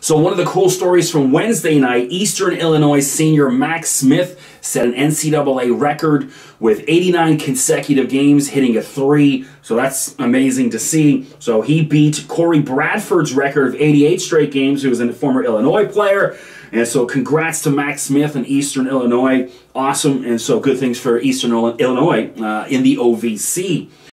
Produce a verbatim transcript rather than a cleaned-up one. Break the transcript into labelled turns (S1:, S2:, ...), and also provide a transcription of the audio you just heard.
S1: So one of the cool stories from Wednesday night, Eastern Illinois senior Mack Smith set an N C double A record with eighty-nine consecutive games hitting a three. So that's amazing to see. So he beat Corey Bradford's record of eighty-eight straight games, who was a former Illinois player. And so congrats to Mack Smith and Eastern Illinois. Awesome. And so good things for Eastern Illinois uh, in the O V C.